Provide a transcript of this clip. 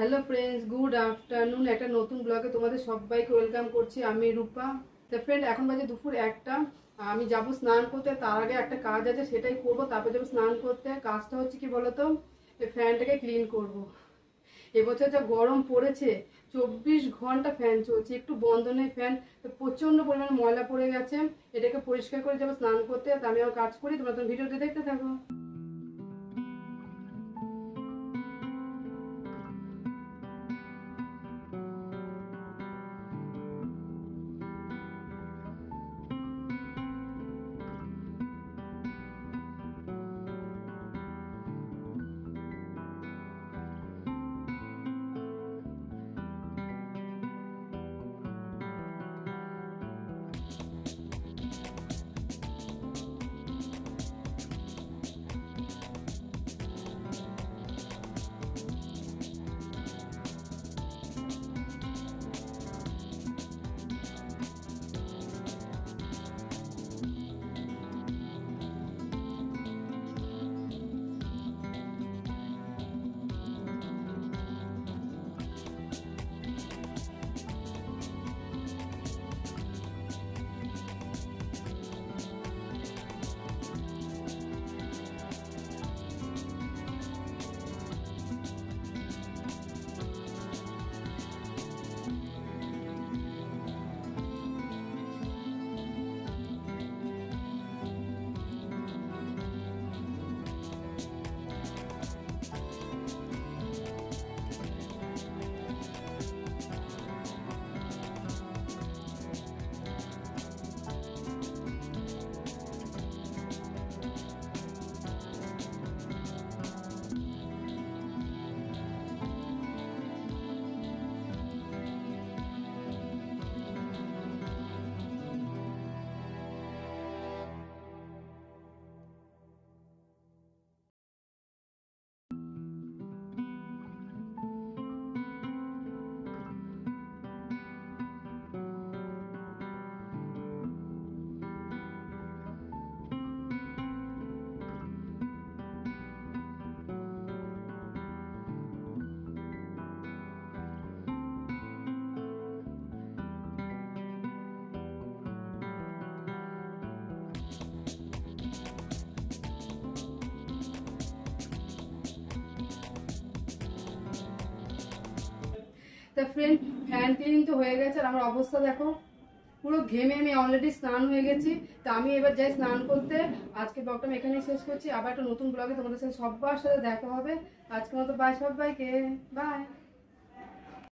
Hello friends, good afternoon. একটা নতুন ব্লগে তোমাদের সবাইকে ওয়েলকাম করছি। আমি রূপা। তো ফ্রেন্ড, এখন বাজে দুপুর 1টা। আমি যাব স্নান করতে। তার আগে একটা কাজ আছে, সেটাই করব। তারপর যাবো স্নান করতে। কাজটা হচ্ছে কি বলতো, এই ফ্যানটাকে ক্লিন করব। এবছর যা গরম পড়েছে, 24 ঘন্টা ফ্যান চলছে, একটু বন্ধ নেই ফ্যান। প্রচন্ড পরিমাণে ময়লা পড়ে গেছে। এটাকে পরিষ্কার করে যাবো স্নান করতে। তা আমি আমার কাজ করি, তোমরা তো ভিডিওতে দেখতে থাকো। তা ফ্রেন্ড, ফ্যান ক্লিন তো হয়ে গেছে। আর আমার অবস্থা দেখো, পুরো ঘেমে আমি অলরেডি স্নান হয়ে গেছি। তা আমি এবার যাই স্নান করতে। আজকে ব্লগটা আমি এখানেই শেষ করছি। আবার একটা নতুন ব্লগে তোমাদের সাথে সবার সাথে দেখা হবে। আজকের মতো বাই সবাইকে, বাই।